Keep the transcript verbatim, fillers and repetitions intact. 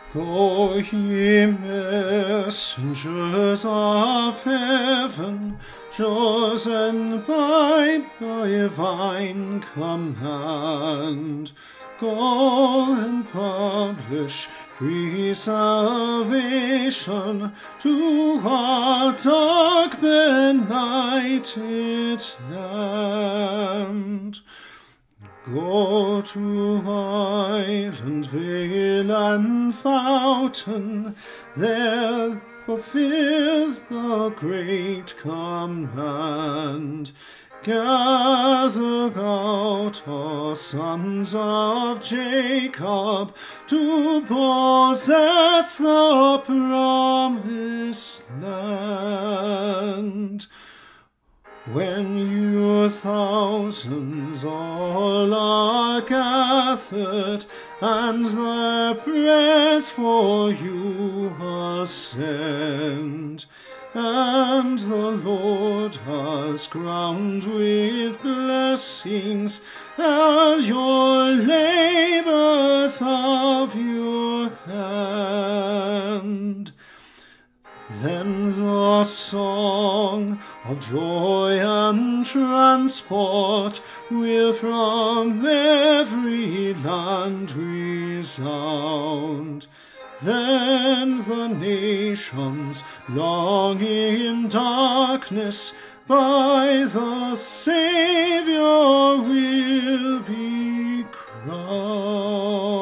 Go ye messengers of heaven, chosen by divine command, go and publish free salvation to our dark benighted land. Go to island, vale, and fountain, there fulfill the great command. Gather out our sons of Jacob to possess the promised land. When your thousands all are gathered, and their prayers for you ascend, and the Lord has crowned with blessings all your labors of your hand, then the song of joy and transport will from every land resound. Then the nations, long in darkness, by the Saviour will be crowned.